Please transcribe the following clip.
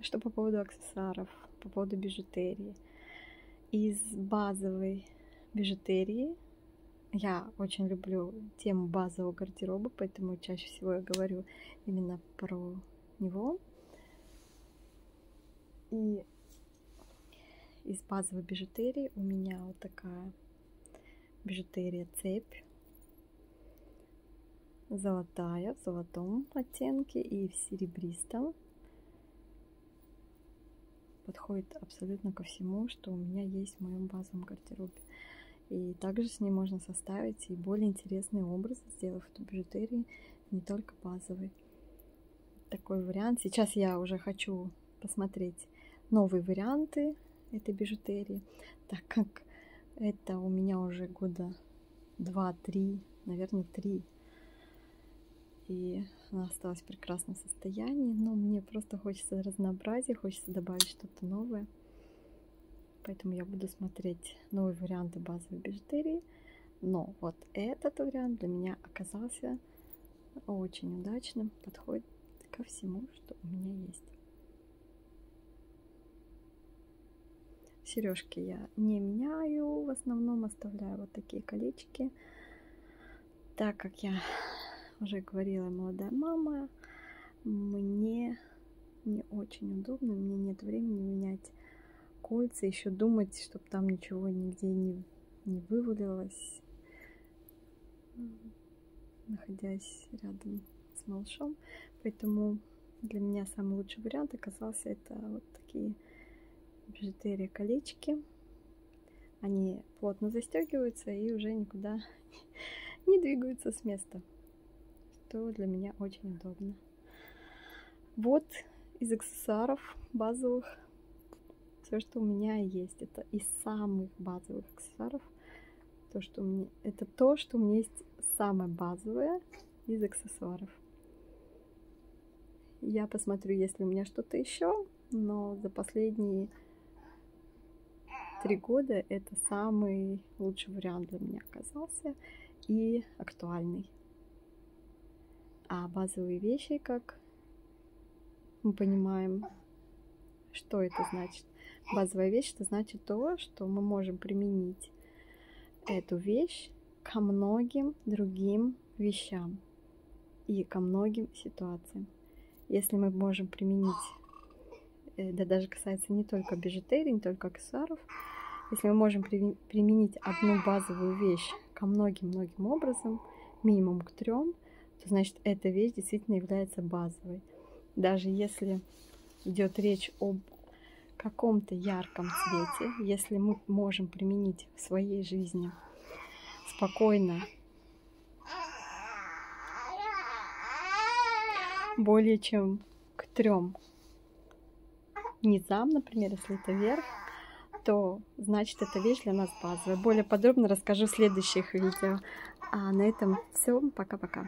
что по поводу аксессуаров, по поводу бижутерии. Из базовой бижутерии я очень люблю тему базового гардероба, поэтому чаще всего я говорю именно про него. И из базовой бижутерии у меня вот такая бижутерия цепь. Золотая, в золотом оттенке и в серебристом. Подходит абсолютно ко всему, что у меня есть в моем базовом гардеробе. И также с ней можно составить и более интересный образ, сделав эту бижутерию не только базовый. Такой вариант. Сейчас я уже хочу посмотреть новые варианты этой бижутерии, так как это у меня уже года 2-3, наверное, 3. И она осталась в прекрасном состоянии, но мне просто хочется разнообразия, хочется добавить что-то новое. Поэтому я буду смотреть новые варианты базовой бижутерии. Но вот этот вариант для меня оказался очень удачным, подходит ко всему, что у меня есть. Сережки я не меняю, в основном оставляю вот такие колечки, так как я уже говорила, молодая мама, мне не очень удобно, мне нет времени менять кольца, еще думать, чтобы там ничего нигде не вывалилось, находясь рядом с малышом. Поэтому для меня самый лучший вариант оказался это вот такие бижутерия колечки. Они плотно застегиваются и уже никуда не двигаются с места, что для меня очень удобно. Вот из аксессуаров базовых все, что у меня есть. Это из самых базовых аксессуаров. Это то, что у меня есть самое базовое из аксессуаров. Я посмотрю, есть ли у меня что-то еще, но за последние 3 года это самый лучший вариант для меня оказался и актуальный. А базовые вещи, как мы понимаем, что это значит? Базовая вещь, это значит то, что мы можем применить эту вещь ко многим другим вещам и ко многим ситуациям. Если мы можем применить, да даже касается не только бижутерии, не только аксессуаров, если мы можем применить одну базовую вещь ко многим образом, минимум к 3, то значит эта вещь действительно является базовой. Даже если идет речь об каком-то ярком цвете, если мы можем применить в своей жизни спокойно более чем к 3 низам, например, если это верх, то значит эта вещь для нас базовая. Более подробно расскажу в следующих видео. А на этом все. Пока-пока.